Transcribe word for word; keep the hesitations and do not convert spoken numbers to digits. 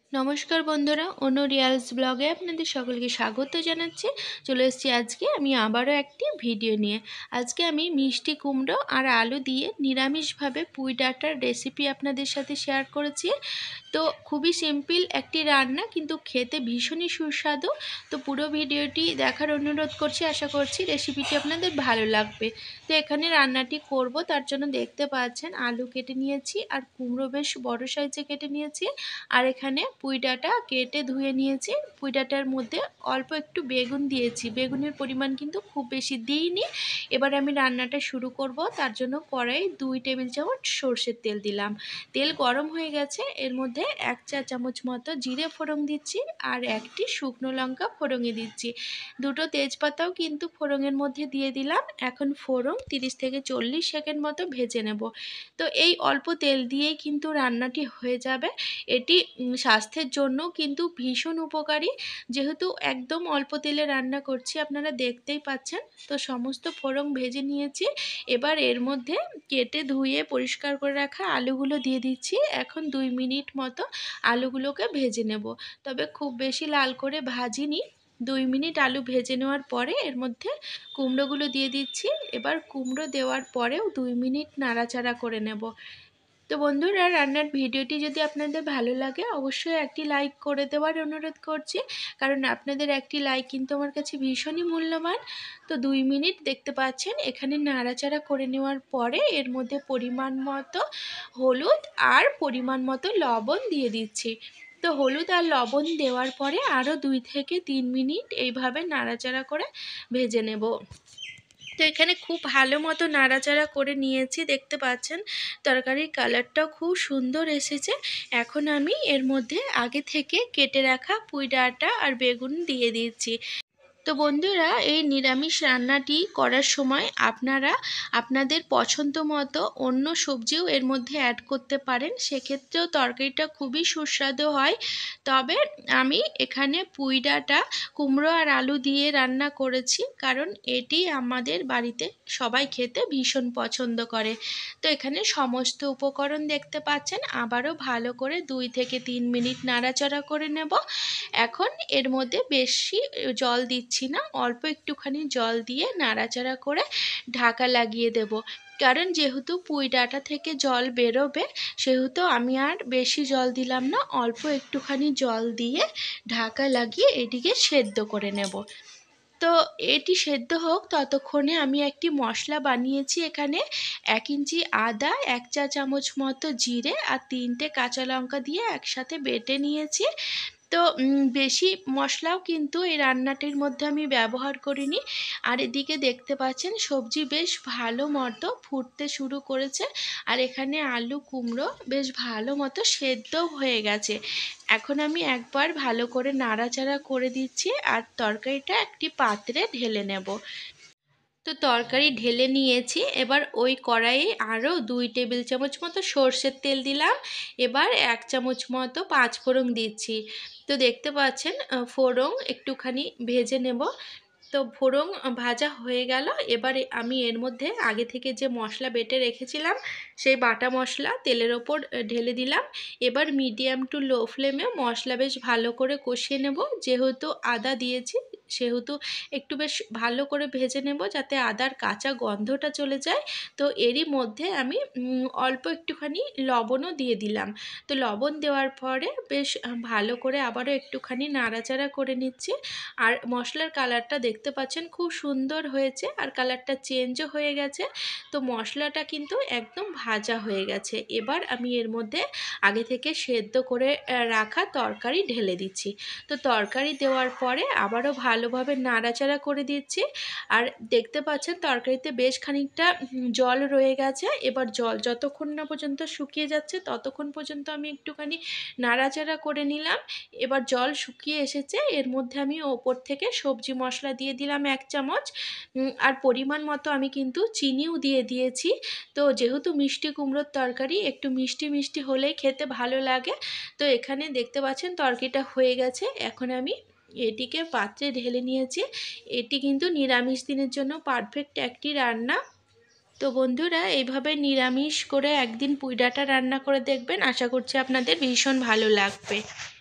নমস্কার বন্ধুরা, অনু রিয়ালস ব্লগে আপনাদের সকলকে স্বাগত জানাচ্ছি। চলে এসেছি আজকে আমি আবারও একটি ভিডিও নিয়ে। আজকে আমি মিষ্টি কুমড়ো আর আলু দিয়ে নিরামিষভাবে পুঁই ডাঁটার রেসিপি আপনাদের সাথে শেয়ার করেছি। তো খুবই সিম্পল একটি রান্না, কিন্তু খেতে ভীষণই সুস্বাদু। তো পুরো ভিডিওটি দেখার অনুরোধ করছি, আশা করছি রেসিপিটি আপনাদের ভালো লাগবে। তো এখানে রান্নাটি করব, তার জন্য দেখতে পাচ্ছেন আলু কেটে নিয়েছি আর কুমড়ো বেশ বড় সাইজে কেটে নিয়েছি। আর এখানে পুঁই ডাঁটা কেটে ধুয়ে নিয়েছি। পুঁই ডাঁটার মধ্যে অল্প একটু বেগুন দিয়েছি, বেগুনের পরিমাণ কিন্তু খুব বেশি দিইনি। এবার আমি রান্নাটা শুরু করব, তার জন্য কড়াই দুই টেবিল চামচ সর্ষের তেল দিলাম। তেল গরম হয়ে গেছে, এর মধ্যে এক চা চামচ মতো জিরে ফোড়ন দিচ্ছি আর একটি শুকনো লঙ্কা ফোড়ঙে দিচ্ছি। দুটো তেজপাতাও কিন্তু ফোড়নের মধ্যে দিয়ে দিলাম। এখন ফোড়ন তিরিশ থেকে চল্লিশ সেকেন্ড মতো ভেজে নেব। তো এই অল্প তেল দিয়েই কিন্তু রান্নাটি হয়ে যাবে। এটি স্বাস্থ্যের জন্য কিন্তু ভীষণ উপকারী, যেহেতু একদম অল্প তেলে রান্না করছি, আপনারা দেখতেই পাচ্ছেন। তো সমস্ত ফোড়ন ভেজে নিয়েছি। এবার এর মধ্যে কেটে ধুয়ে পরিষ্কার করে রাখা আলুগুলো দিয়ে দিচ্ছি। এখন দুই মিনিট মতো আলুগুলোকে ভেজে নেব, তবে খুব বেশি লাল করে ভাজিনি। দুই মিনিট আলু ভেজে নেওয়ার পরে এর মধ্যে কুমড়োগুলো দিয়ে দিচ্ছি। এবার কুমড়ো দেওয়ার পরেও দুই মিনিট নাড়াচাড়া করে নেব। তো বন্ধুরা, রান্নার ভিডিওটি যদি আপনাদের ভালো লাগে অবশ্যই একটি লাইক করে দেওয়ার অনুরোধ করছি, কারণ আপনাদের একটি লাইক কিন্তু আমার কাছে ভীষণই মূল্যবান। তো দুই মিনিট দেখতে পাচ্ছেন এখানে নাড়াচাড়া করে নেওয়ার পরে এর মধ্যে পরিমাণ মতো হলুদ আর পরিমাণ মতো লবণ দিয়ে দিচ্ছি। তো হলুদ আর লবণ দেওয়ার পরে আরও দুই থেকে তিন মিনিট এইভাবে নাড়াচাড়া করে ভেজে নেব। তো এখানে খুব ভালো মতো নাড়াচাড়া করে নিয়েছি, দেখতে পাচ্ছেন তরকারির কালারটাও খুব সুন্দর এসেছে। এখন আমি এর মধ্যে আগে থেকে কেটে রাখা পুঁই ডাঁটা আর বেগুন দিয়ে দিচ্ছি। তো বন্ধুরা, এই নিরামিষ রান্নাটি করার সময় আপনারা আপনাদের পছন্দ মতো অন্য সবজিও এর মধ্যে অ্যাড করতে পারেন, সেক্ষেত্রেও তরকারিটা খুবই সুস্বাদু হয়। তবে আমি এখানে পুঁই ডাঁটা কুমড়ো আর আলু দিয়ে রান্না করেছি, কারণ এটি আমাদের বাড়িতে সবাই খেতে ভীষণ পছন্দ করে। তো এখানে সমস্ত উপকরণ দেখতে পাচ্ছেন, আবারও ভালো করে দুই থেকে তিন মিনিট নাড়াচাড়া করে নেব। এখন এর মধ্যে বেশি জল দিচ্ছি না, অল্প একটুখানি জল দিয়ে নাড়াচাড়া করে ঢাকা লাগিয়ে দেব। কারণ যেহেতু পুঁই ডাঁটা থেকে জল বেরোবে, সেহেতু আমি আর বেশি জল দিলাম না, অল্প একটুখানি জল দিয়ে ঢাকা লাগিয়ে এটিকে সেদ্ধ করে নেব। তো এটি সেদ্ধ হোক, ততক্ষণে আমি একটি মশলা বানিয়েছি। এখানে এক ইঞ্চি আদা, এক চা চামচ মতো জিরে আর তিনটে কাঁচা লঙ্কা দিয়ে একসাথে বেটে নিয়েছি। তো বেশি মশলাও কিন্তু এই রান্নাটির মধ্যে আমি ব্যবহার করিনি। আর এদিকে দেখতে পাচ্ছেন সবজি বেশ ভালো মতো ফুটতে শুরু করেছে, আর এখানে আলু কুমড়ো বেশ ভালো মতো সেদ্ধ হয়ে গেছে। এখন আমি একবার ভালো করে নাড়াচাড়া করে দিচ্ছি আর তরকারিটা একটি পাত্রে ঢেলে নেব। তো তরকারি ঢেলে নিয়েছি, এবার ওই কড়াইয়ে আরও দুই টেবিল চামচ মতো সর্ষের তেল দিলাম। এবার এক চামচ মতো পাঁচ ফোড়ন দিচ্ছি। তো দেখতে পাচ্ছেন ফোড়ন একটুখানি ভেজে নেব। তো ফোড়ন ভাজা হয়ে গেল, এবারে আমি এর মধ্যে আগে থেকে যে মশলা বেটে রেখেছিলাম সেই বাটা মশলা তেলের ওপর ঢেলে দিলাম। এবার মিডিয়াম টু লো ফ্লেমে মশলা বেশ ভালো করে কষিয়ে নেব। যেহেতু আদা দিয়েছি সেহেতু একটু বেশ ভালো করে ভেজে নেব, যাতে আদার কাঁচা গন্ধটা চলে যায়। তো এরই মধ্যে আমি অল্প একটুখানি লবণও দিয়ে দিলাম। তো লবণ দেওয়ার পরে বেশ ভালো করে আবারও একটুখানি নাড়াচাড়া করে নিচ্ছি। আর মশলার কালারটা দেখতে পাচ্ছেন খুব সুন্দর হয়েছে, আর কালারটা চেঞ্জও হয়ে গেছে। তো মশলাটা কিন্তু একদম ভাজা হয়ে গেছে। এবার আমি এর মধ্যে আগে থেকে সেদ্ধ করে রাখা তরকারি ঢেলে দিচ্ছি। তো তরকারি দেওয়ার পরে আবারও ভালোভাবে নাড়াচাড়া করে দিচ্ছি। আর দেখতে পাচ্ছেন তরকারিতে বেশ খানিকটা জল রয়ে গেছে। এবার জল যতক্ষণ না পর্যন্ত শুকিয়ে যাচ্ছে ততক্ষণ পর্যন্ত আমি একটুখানি নাড়াচাড়া করে নিলাম। এবার জল শুকিয়ে এসেছে, এর মধ্যে আমি ওপর থেকে সবজি মশলা দিয়ে দিলাম এক চামচ। আর পরিমাণ মতো আমি কিন্তু চিনিও দিয়ে দিয়েছি। তো যেহেতু মিষ্টি কুমড়োর তরকারি, একটু মিষ্টি মিষ্টি হলেই খেতে ভালো লাগে। তো এখানে দেখতে পাচ্ছেন তরকারিটা হয়ে গেছে। এখন আমি এটিকে পাত্রে ঢেলে নিয়েছি। এটি কিন্তু নিরামিষ দিনের জন্য পারফেক্ট একটি রান্না। তো বন্ধুরা, এইভাবে নিরামিষ করে একদিন পুঁই ডাঁটা রান্না করে দেখবেন, আশা করছি আপনাদের ভীষণ ভালো লাগবে।